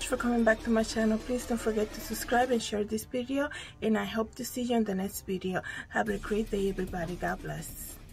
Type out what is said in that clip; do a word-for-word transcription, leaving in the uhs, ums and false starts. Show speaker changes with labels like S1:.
S1: much for coming back to my channel. Please don't forget to subscribe and share this video, and I hope to see you in the next video. Have a great day, everybody. God bless.